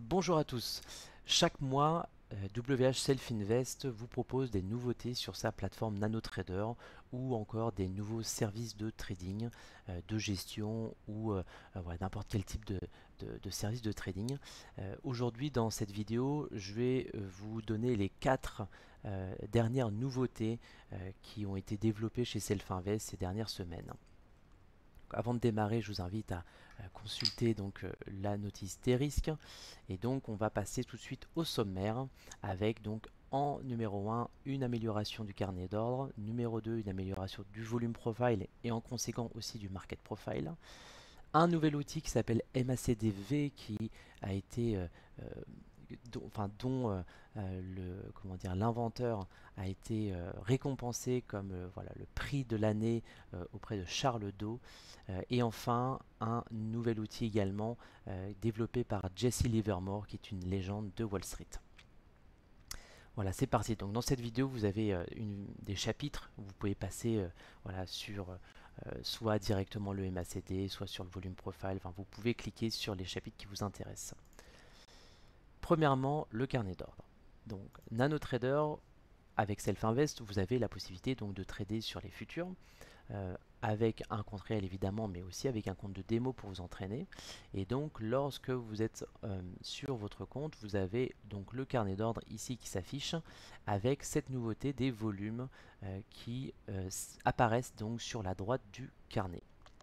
Bonjour à tous. Chaque mois, WH Self Invest vous propose des nouveautés sur sa plateforme NanoTrader ou encore des nouveaux services de trading, de gestion ou voilà, n'importe quel type de service de trading. Aujourd'hui, dans cette vidéo, je vais vous donner les 4 dernières nouveautés qui ont été développées chez Self Invest ces dernières semaines. Avant de démarrer, je vous invite à consulter la notice des risques. Et donc, on va passer tout de suite au sommaire avec donc en numéro 1 une amélioration du carnet d'ordre, numéro 2 une amélioration du volume profile et en conséquent aussi du market profile. Un nouvel outil qui s'appelle MACDV qui a été dont l'inventeur a été récompensé comme voilà, le prix de l'année auprès de Charles Dow. Et enfin, un nouvel outil également développé par Jesse Livermore, qui est une légende de Wall Street. Voilà, c'est parti. Donc dans cette vidéo, vous avez des chapitres où vous pouvez passer voilà, sur soit directement le MACD, soit sur le volume profile. Enfin, vous pouvez cliquer sur les chapitres qui vous intéressent. Premièrement, le carnet d'ordre. Donc, NanoTrader, avec Self-Invest, vous avez la possibilité donc de trader sur les futurs, avec un compte réel évidemment, mais aussi avec un compte de démo pour vous entraîner. Et donc, lorsque vous êtes sur votre compte, vous avez donc le carnet d'ordre ici qui s'affiche, avec cette nouveauté des volumes qui apparaissent donc sur la droite du carnet.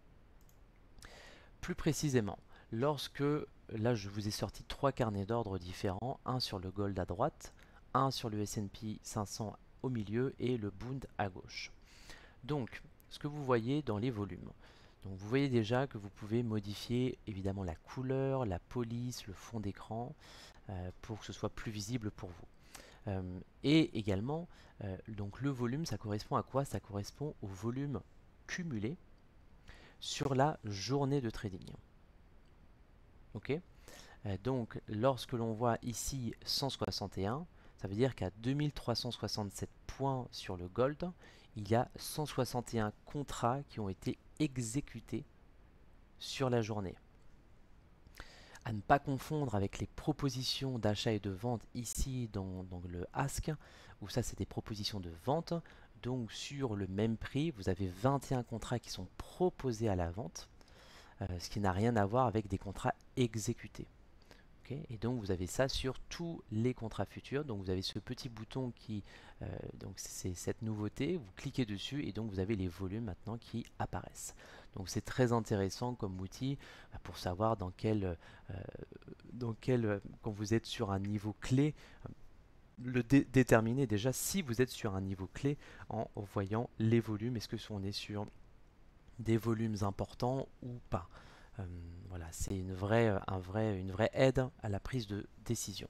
Plus précisément, lorsque, là je vous ai sorti 3 carnets d'ordre différents, un sur le Gold à droite, un sur le S&P 500 au milieu et le Bund à gauche. Donc, ce que vous voyez dans les volumes. Donc, vous voyez déjà que vous pouvez modifier évidemment la couleur, la police, le fond d'écran pour que ce soit plus visible pour vous. Et également, donc le volume, ça correspond à quoi? Ça correspond au volume cumulé sur la journée de trading. Ok. Donc, lorsque l'on voit ici 161, ça veut dire qu'à 2367 points sur le Gold, il y a 161 contrats qui ont été exécutés sur la journée. À ne pas confondre avec les propositions d'achat et de vente ici dans le Ask, où ça c'est des propositions de vente. Donc sur le même prix, vous avez 21 contrats qui sont proposés à la vente, ce qui n'a rien à voir avec des contrats exécutés. Et donc vous avez ça sur tous les contrats futurs. Donc vous avez ce petit bouton qui, donc c'est cette nouveauté. Vous cliquez dessus et donc vous avez les volumes maintenant qui apparaissent. Donc c'est très intéressant comme outil pour savoir quand vous êtes sur un niveau clé, déterminer déjà si vous êtes sur un niveau clé en voyant les volumes. Est-ce que on est sur des volumes importants ou pas? Voilà, c'est une vraie aide à la prise de décision.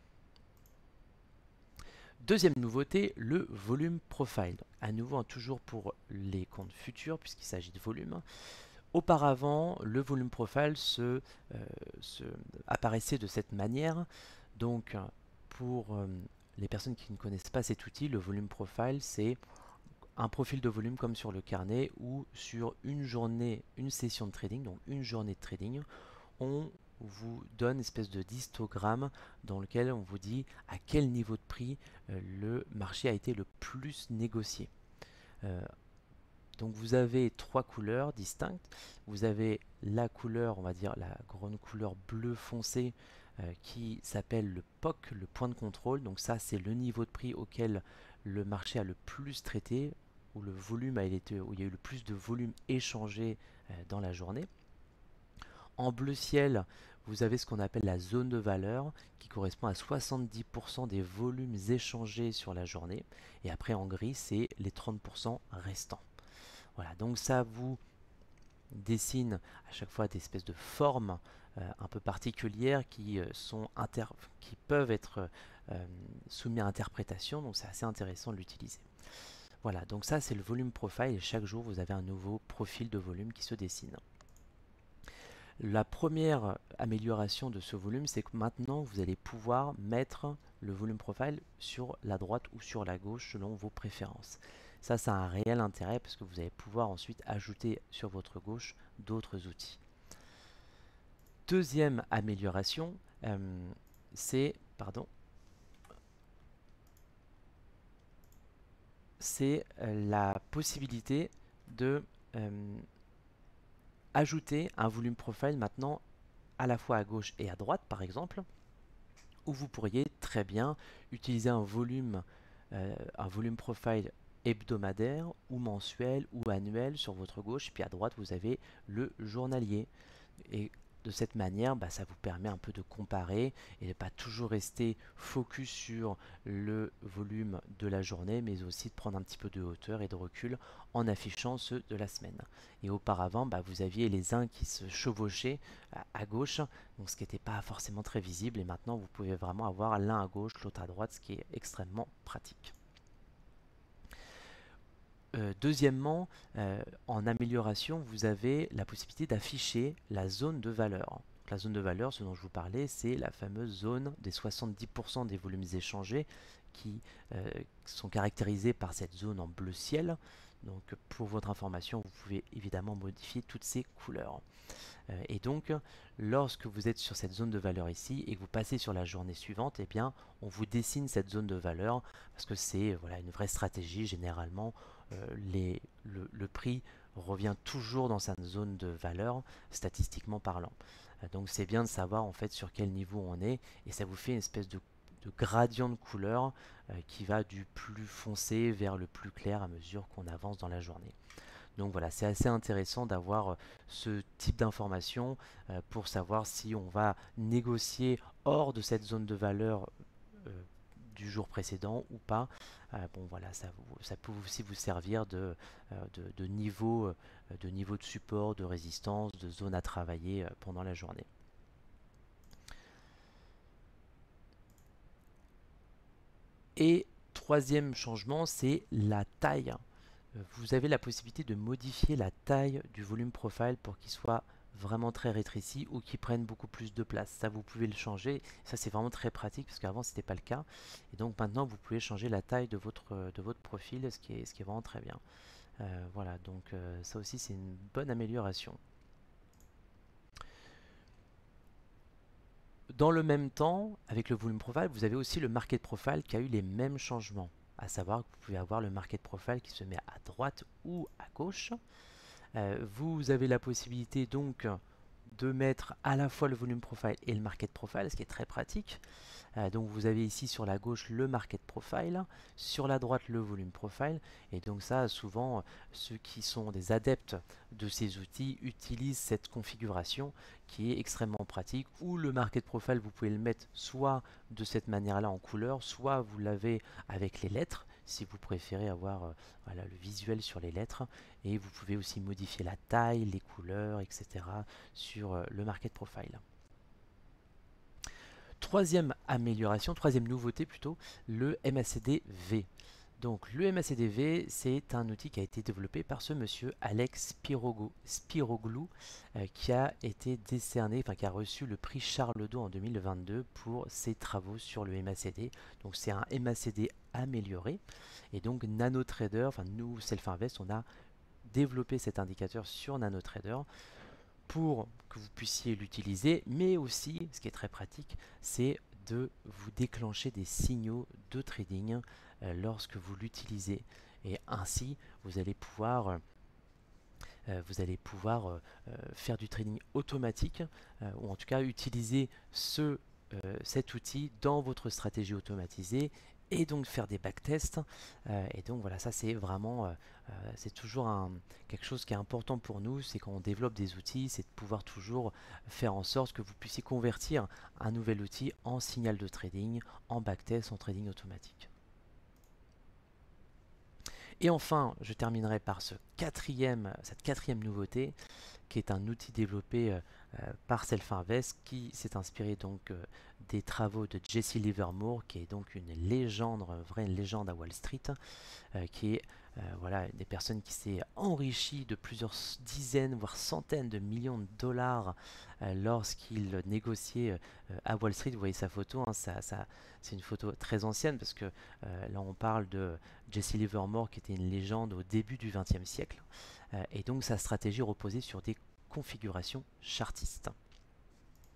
Deuxième nouveauté, le volume profile. À nouveau, toujours pour les comptes futurs, puisqu'il s'agit de volume. Auparavant, le volume profile apparaissait de cette manière. Donc, pour les personnes qui ne connaissent pas cet outil, le volume profile, c'est un profil de volume comme sur le carnet où sur une journée, une session de trading, donc une journée de trading, on vous donne une espèce de histogramme dans lequel on vous dit à quel niveau de prix le marché a été le plus négocié. Donc vous avez 3 couleurs distinctes. Vous avez la couleur, on va dire la grande couleur bleu foncé qui s'appelle le POC, le point de contrôle. Donc ça c'est le niveau de prix auquel le marché a le plus traité, où le volume où il y a eu le plus de volume échangé dans la journée. En bleu ciel, vous avez ce qu'on appelle la zone de valeur qui correspond à 70% des volumes échangés sur la journée. Et après en gris, c'est les 30% restants. Voilà, donc ça vous dessine à chaque fois des espèces de formes un peu particulières qui peuvent être soumises à interprétation. Donc c'est assez intéressant de l'utiliser. Voilà, donc ça c'est le volume profile et chaque jour vous avez un nouveau profil de volume qui se dessine. La première amélioration de ce volume, c'est que maintenant vous allez pouvoir mettre le volume profile sur la droite ou sur la gauche selon vos préférences. Ça a un réel intérêt parce que vous allez pouvoir ensuite ajouter sur votre gauche d'autres outils. Deuxième amélioration, c'est, pardon, c'est la possibilité de ajouter un volume profile maintenant à la fois à gauche et à droite, par exemple, où vous pourriez très bien utiliser un volume profile hebdomadaire ou mensuel ou annuel sur votre gauche, puis à droite vous avez le journalier. Et de cette manière, ça vous permet un peu de comparer et de ne pas toujours rester focus sur le volume de la journée, mais aussi de prendre un petit peu de hauteur et de recul en affichant ceux de la semaine. Et auparavant, vous aviez les uns qui se chevauchaient à gauche, donc ce qui n'était pas forcément très visible, et maintenant vous pouvez vraiment avoir l'un à gauche, l'autre à droite, ce qui est extrêmement pratique. Deuxièmement, en amélioration, vous avez la possibilité d'afficher la zone de valeur. Donc, la zone de valeur, ce dont je vous parlais, c'est la fameuse zone des 70% des volumes échangés qui sont caractérisés par cette zone en bleu ciel. Donc pour votre information, vous pouvez évidemment modifier toutes ces couleurs. Et donc, lorsque vous êtes sur cette zone de valeur ici et que vous passez sur la journée suivante, eh bien, on vous dessine cette zone de valeur parce que c'est une vraie stratégie. Généralement, le prix revient toujours dans sa zone de valeur, statistiquement parlant. Donc, c'est bien de savoir en fait sur quel niveau on est et ça vous fait une espèce de gradient de couleur qui va du plus foncé vers le plus clair à mesure qu'on avance dans la journée. Donc voilà, c'est assez intéressant d'avoir ce type d'information pour savoir si on va négocier hors de cette zone de valeur du jour précédent ou pas. Bon voilà, ça peut aussi vous servir de niveau de support, de résistance, de zone à travailler pendant la journée. Et troisième changement, c'est la taille. Vous avez la possibilité de modifier la taille du volume profile pour qu'il soit vraiment très rétréci ou qu'il prenne beaucoup plus de place. Ça, vous pouvez le changer. Ça, c'est vraiment très pratique parce qu'avant, ce n'était pas le cas. Et donc maintenant, vous pouvez changer la taille de votre profil, ce qui est vraiment très bien. Voilà, donc ça aussi, c'est une bonne amélioration. Dans le même temps, avec le volume profile, vous avez aussi le market profile qui a eu les mêmes changements. À savoir que vous pouvez avoir le market profile qui se met à droite ou à gauche. Vous avez la possibilité donc de mettre à la fois le volume profile et le market profile, ce qui est très pratique. Donc vous avez ici sur la gauche le market profile, sur la droite le volume profile, et donc ça souvent ceux qui sont des adeptes de ces outils utilisent cette configuration qui est extrêmement pratique, où le market profile vous pouvez le mettre soit de cette manière là en couleur, soit vous l'avez avec les lettres si vous préférez avoir voilà, le visuel sur les lettres, et vous pouvez aussi modifier la taille, les couleurs, etc. sur le market profile. Troisième amélioration, troisième nouveauté plutôt, le MACD V. Donc le MACD V, c'est un outil qui a été développé par ce monsieur Alex Spiroglou, qui a été décerné, enfin qui a reçu le prix Charles II en 2022 pour ses travaux sur le MACD. Donc c'est un MACD amélioré. Et donc NanoTrader, enfin nous Self-Invest, on a développé cet indicateur sur NanoTrader pour que vous puissiez l'utiliser, mais aussi, ce qui est très pratique, c'est de vous déclencher des signaux de trading lorsque vous l'utilisez. Et ainsi, vous allez pouvoir faire du trading automatique, ou en tout cas utiliser cet outil dans votre stratégie automatisée et donc faire des backtests. Et donc voilà, ça c'est vraiment, c'est toujours quelque chose qui est important pour nous, c'est quand on développe des outils, c'est de pouvoir toujours faire en sorte que vous puissiez convertir un nouvel outil en signal de trading, en backtest, en trading automatique. Et enfin, je terminerai par cette quatrième nouveauté, qui est un outil développé par Self-Invest, qui s'est inspiré donc des travaux de Jesse Livermore, qui est donc une légende, une vraie légende à Wall Street, qui est voilà, des personnes qui s'est enrichi de plusieurs dizaines, voire centaines de millions de dollars lorsqu'il négociait à Wall Street. Vous voyez sa photo, hein, c'est une photo très ancienne parce que là on parle de Jesse Livermore qui était une légende au début du XXe siècle. Et donc sa stratégie reposait sur des configurations chartistes.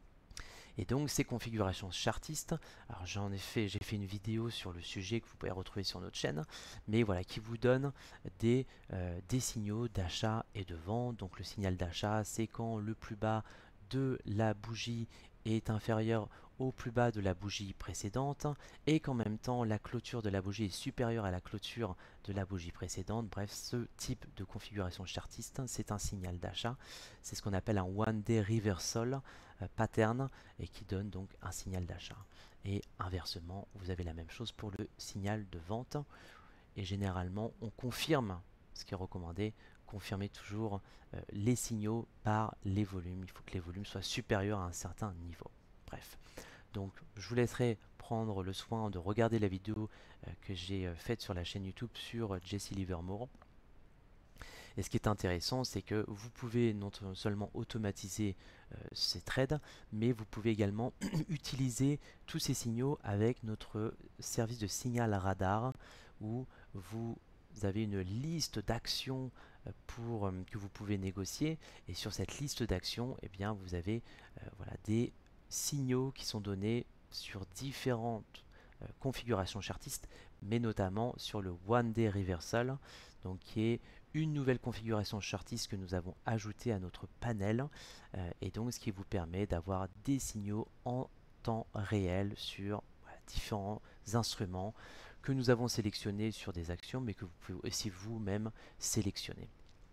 Et donc ces configurations chartistes, alors j'ai fait une vidéo sur le sujet que vous pouvez retrouver sur notre chaîne, mais voilà, qui vous donne des signaux d'achat et de vente. Donc le signal d'achat, c'est quand le plus bas de la bougie est inférieur au plus bas de la bougie précédente et qu'en même temps la clôture de la bougie est supérieure à la clôture de la bougie précédente. Bref, ce type de configuration chartiste, c'est un signal d'achat. C'est ce qu'on appelle un one day reversal pattern et qui donne donc un signal d'achat. Et inversement, vous avez la même chose pour le signal de vente. Et généralement, on confirme, ce qui est recommandé, confirmer toujours les signaux par les volumes. Il faut que les volumes soient supérieurs à un certain niveau. Bref, donc je vous laisserai prendre le soin de regarder la vidéo que j'ai faite sur la chaîne YouTube sur Jesse Livermore. Et ce qui est intéressant, c'est que vous pouvez non seulement automatiser ces trades, mais vous pouvez également utiliser tous ces signaux avec notre service de signal radar où vous avez une liste d'actions que vous pouvez négocier. Et sur cette liste d'actions, eh bien, vous avez voilà, des signaux qui sont donnés sur différentes configurations chartistes, mais notamment sur le One Day Reversal, donc qui est une nouvelle configuration chartiste que nous avons ajoutée à notre panel et donc ce qui vous permet d'avoir des signaux en temps réel sur voilà, différents instruments que nous avons sélectionnés sur des actions mais que vous pouvez aussi vous-même sélectionner.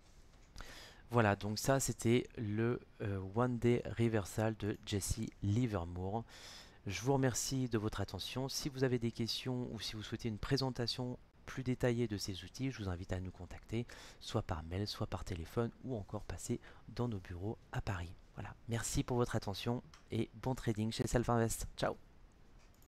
Voilà, donc ça c'était le One Day Reversal de Jesse Livermore. Je vous remercie de votre attention. Si vous avez des questions ou si vous souhaitez une présentation plus détaillée de ces outils, je vous invite à nous contacter, soit par mail, soit par téléphone ou encore passer dans nos bureaux à Paris. Voilà, merci pour votre attention et bon trading chez Self Invest. Ciao!